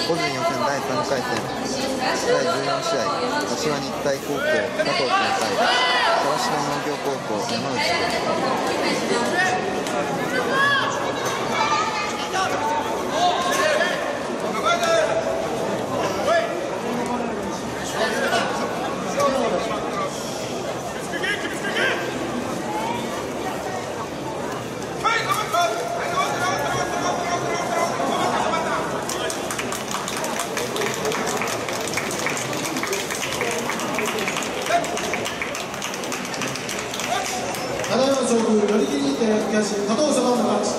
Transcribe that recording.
個人予選第3回戦第14試合、柏日体高校加藤君対川島農業高校山内ただいま勝負、寄り切りにて東加藤様の勝ち。